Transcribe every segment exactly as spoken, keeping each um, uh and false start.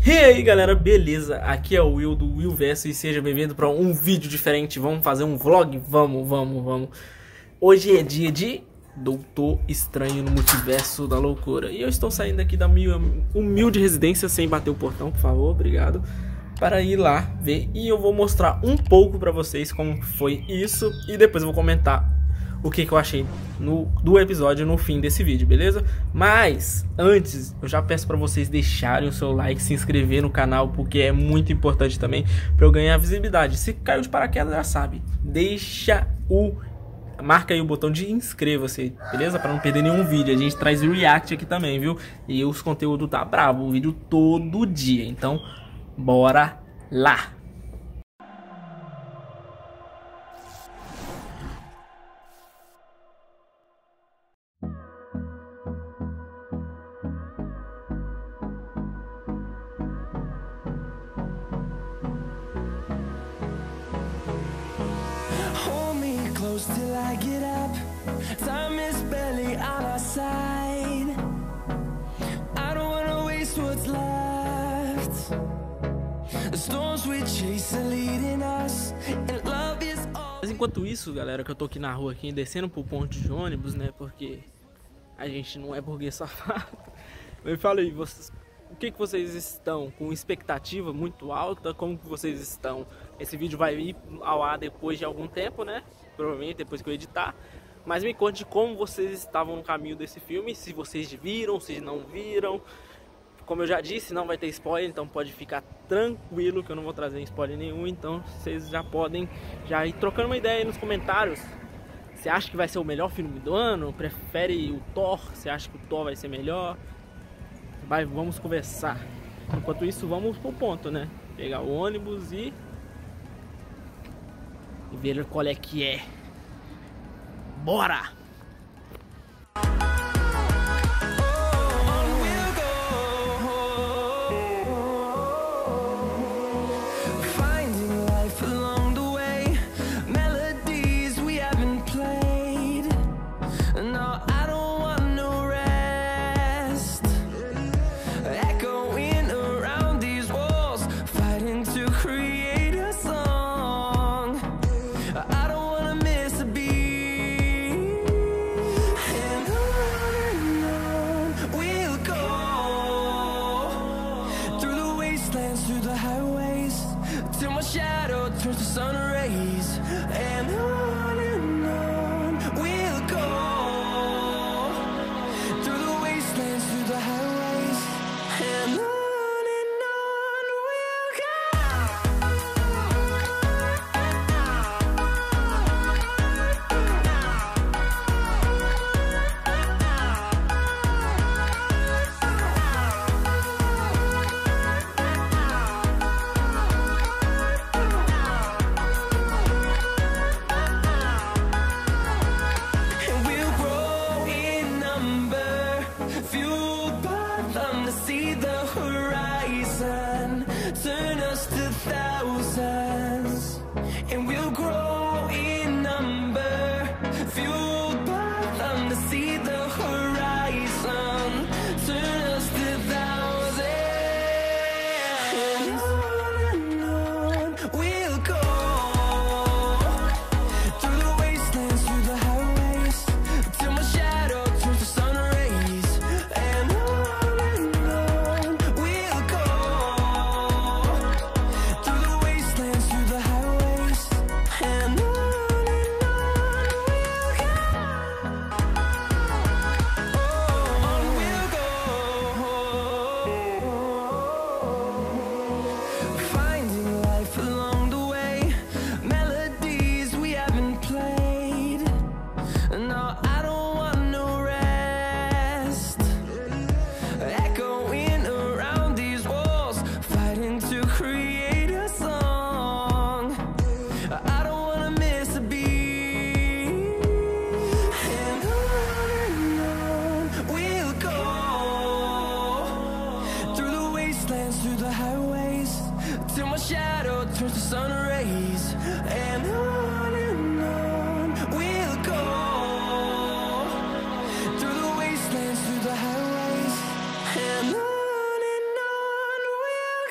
E aí galera, beleza? Aqui é o Will do Will Verso e seja bem-vindo para um vídeo diferente. Vamos fazer um vlog? Vamos, vamos, vamos. Hoje é dia de Doutor Estranho no Multiverso da Loucura. E eu estou saindo aqui da minha humilde residência sem bater o portão, por favor, obrigado. Para ir lá ver e eu vou mostrar um pouco para vocês como foi isso. E depois eu vou comentar o que, que eu achei no, do episódio no fim desse vídeo, beleza? Mas, antes, eu já peço pra vocês deixarem o seu like, se inscrever no canal, porque é muito importante também pra eu ganhar visibilidade. Se caiu de paraquedas, já sabe, deixa o... marca aí o botão de inscreva-se, beleza? Pra não perder nenhum vídeo. A gente traz react aqui também, viu? E os conteúdos tá bravo, o vídeo todo dia. Então, bora lá! Till I get up, time is barely on our side. I don't wanna waste what's left. The storms we chase are leading us, and love is all. Mas enquanto isso, galera, que eu tô aqui na rua aqui, descendo pro ponto de ônibus, né? Porque a gente não é burguês safado. Me fala aí, vocês, o que que vocês estão com expectativa muito alta? Como que vocês estão? Esse vídeo vai ir ao ar depois de algum tempo, né? Provavelmente depois que eu editar. Mas me conte como vocês estavam no caminho desse filme. Se vocês viram, se não viram. Como eu já disse, não vai ter spoiler. Então pode ficar tranquilo que eu não vou trazer spoiler nenhum. Então vocês já podem já ir trocando uma ideia aí nos comentários. Você acha que vai ser o melhor filme do ano? Prefere o Thor? Você acha que o Thor vai ser melhor? Vai, vamos conversar. Enquanto isso, vamos pro ponto, né? Pegar o ônibus e... e ver qual é que é. Bora! Through the highways till my shadow turns to sun rays, and on and on we'll go through the wastelands, through the highways, and on and on we'll turn us to thousands, and we'll grow in number, fueled by them to see the horizon. Turn us to thousands, and on and on we'll go through the wastelands, through the highways, till my shadow turns to sun rays, and on and on we'll go. Through the highways till my shadow turns to sun rays, and on and on we'll go through the wastelands, through the highways, and on and on we'll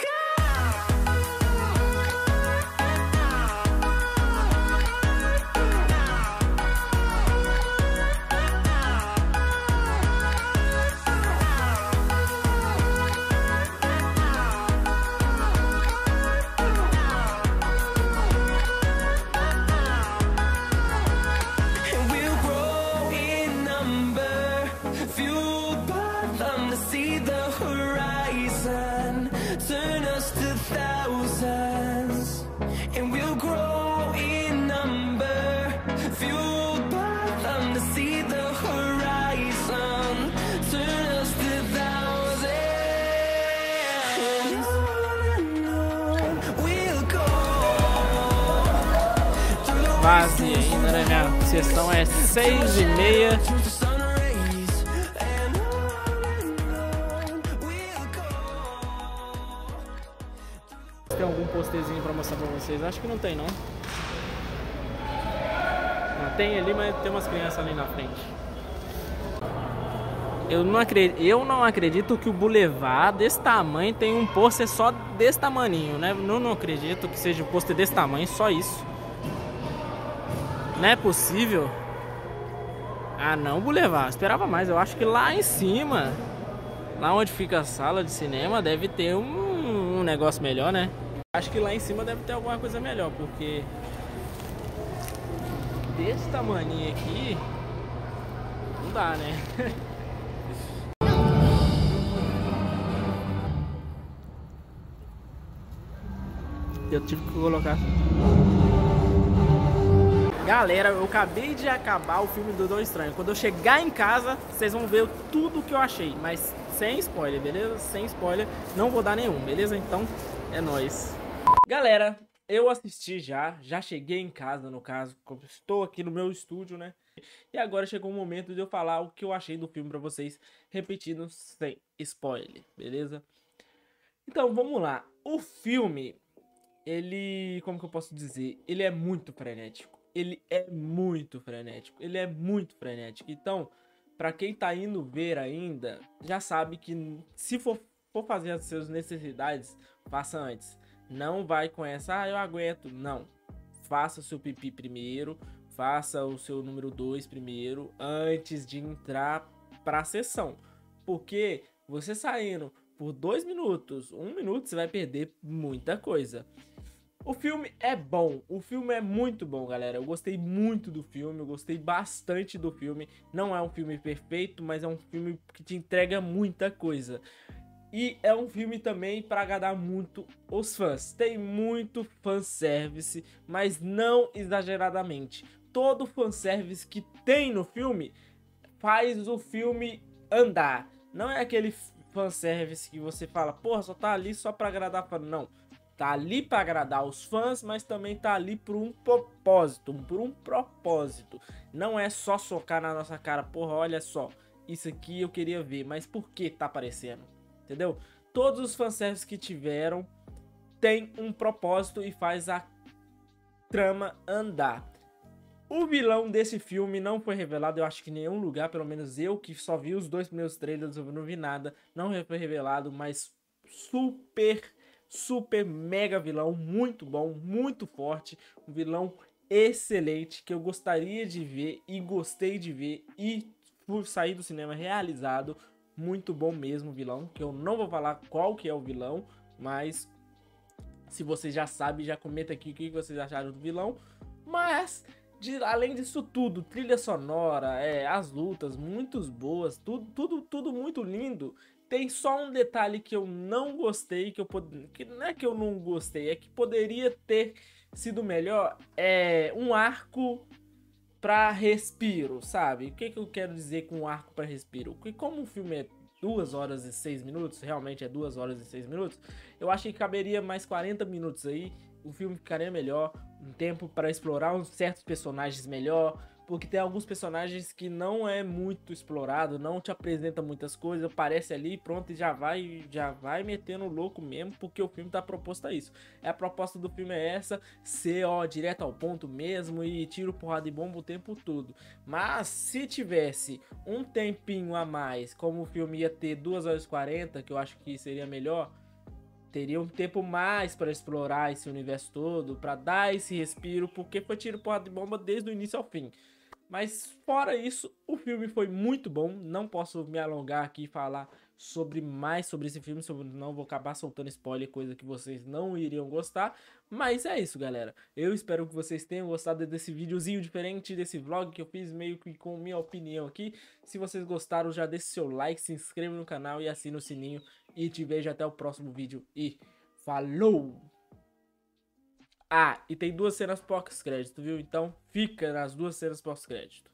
vazia ainda, né? Minha sessão é seis e meia. Tem algum posterzinho pra mostrar pra vocês? Acho que não tem, não. Não tem ali, mas tem umas crianças ali na frente. Eu não acredito, eu não acredito que o Boulevard desse tamanho tem um pôster só desse tamaninho, né? Eu não acredito que seja um pôster desse tamanho, só isso. Não é possível. Ah não, Boulevard, esperava mais. Eu acho que lá em cima, lá onde fica a sala de cinema, deve ter um, um negócio melhor, né? Acho que lá em cima deve ter alguma coisa melhor, porque desse tamanho aqui não dá, né? Eu tive que colocar. Galera, eu acabei de acabar o filme do Doutor Estranho. Quando eu chegar em casa, vocês vão ver tudo que eu achei, mas sem spoiler, beleza? Sem spoiler, não vou dar nenhum, beleza? Então, é nóis. Galera, eu assisti já, já cheguei em casa, no caso, estou aqui no meu estúdio, né? E agora chegou o momento de eu falar o que eu achei do filme pra vocês, repetindo sem spoiler, beleza? Então, vamos lá. O filme, ele, como que eu posso dizer? Ele é muito frenético. Ele é muito frenético. Ele é muito frenético. Então, pra quem tá indo ver ainda, já sabe que se for, for fazer as suas necessidades, faça antes. Não vai com essa, ah, eu aguento. Não. Faça o seu pipi primeiro. Faça o seu número dois primeiro, antes de entrar pra sessão. Porque você saindo por dois minutos, um minuto, você vai perder muita coisa. O filme é bom, o filme é muito bom, galera. Eu gostei muito do filme, eu gostei bastante do filme. Não é um filme perfeito, mas é um filme que te entrega muita coisa. E é um filme também para agradar muito os fãs. Tem muito fanservice, mas não exageradamente. Todo fanservice que tem no filme faz o filme andar. Não é aquele fanservice que você fala, porra, só tá ali só pra agradar fã. Não. Tá ali pra agradar os fãs, mas também tá ali por um propósito. Por um propósito. Não é só socar na nossa cara, porra, olha só. Isso aqui eu queria ver, mas por que tá aparecendo? Entendeu? Todos os fanservices que tiveram tem um propósito e faz a trama andar. O vilão desse filme não foi revelado, eu acho que em nenhum lugar, pelo menos eu que só vi os dois primeiros trailers, eu não vi nada, não foi revelado, mas super, super mega vilão, muito bom, muito forte, um vilão excelente que eu gostaria de ver e gostei de ver e fui sair do cinema realizado. Muito bom mesmo o vilão, que eu não vou falar qual que é o vilão, mas se vocês já sabem, já comenta aqui o que vocês acharam do vilão. Mas, de, além disso tudo, trilha sonora, é, as lutas, muito boas, tudo, tudo, tudo muito lindo. Tem só um detalhe que eu não gostei, que eu pod... que não é que eu não gostei, é que poderia ter sido melhor, é um arco pra respiro, sabe? O que, que eu quero dizer com arco pra respiro? Porque como o filme é duas horas e seis minutos, realmente é duas horas e seis minutos, eu acho que caberia mais quarenta minutos aí, o filme ficaria melhor, um tempo para explorar uns certos personagens melhor, porque tem alguns personagens que não é muito explorado, não te apresenta muitas coisas, aparece ali, pronto, e já vai, já vai metendo louco mesmo, porque o filme tá proposto a isso. É a proposta do filme é essa, ser, ó, direto ao ponto mesmo e tiro, porrada e bomba o tempo todo. Mas se tivesse um tempinho a mais, como o filme ia ter duas horas e quarenta, que eu acho que seria melhor, teria um tempo mais para explorar esse universo todo, para dar esse respiro, porque foi tiro, porrada e bomba desde o início ao fim. Mas fora isso, o filme foi muito bom, não posso me alongar aqui e falar sobre mais sobre esse filme, sobre, não vou acabar soltando spoiler, coisa que vocês não iriam gostar. Mas é isso, galera, eu espero que vocês tenham gostado desse videozinho diferente, desse vlog que eu fiz meio que com minha opinião aqui. Se vocês gostaram, já deixe seu like, se inscreva no canal e assine o sininho. E te vejo até o próximo vídeo e falou! Ah, e tem duas cenas pós-crédito, viu? Então fica nas duas cenas pós-crédito.